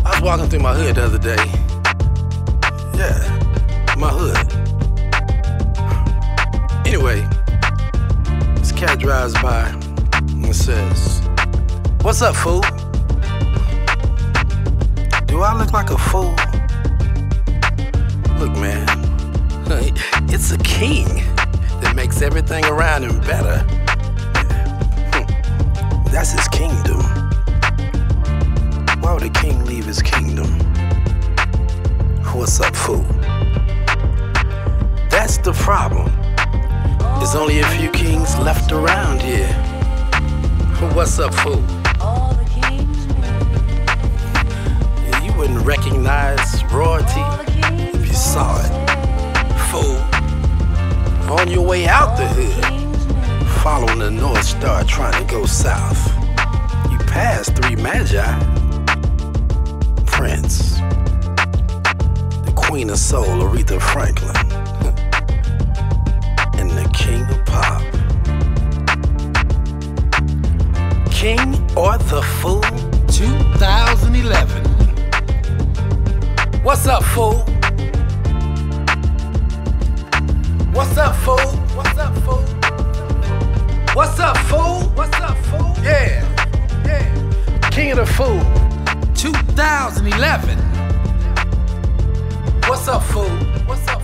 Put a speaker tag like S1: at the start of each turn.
S1: I was walking through my hood the other day. Yeah, my hood. Anyway, this cat drives by and says, "What's up, fool?" Do I look like a fool? Look, man, it's a king that makes everything around him better. That's his kingdom. Why would a king leave his kingdom? What's up, fool? That's the problem. There's only a few kings left around here. What's up, fool? You wouldn't recognize royalty if you saw it. Fool. On your way out the hood, following the North Star trying to go south, you pass 3 magi. Prince, the Queen of Soul, Aretha Franklin, and the King of Pop. King or the Fool 2011. What's up, fool? What's up, fool? What's up, fool? What's up, fool? What's up, fool? Yeah, yeah. King of the Fool 2011. What's up, fool? What's up?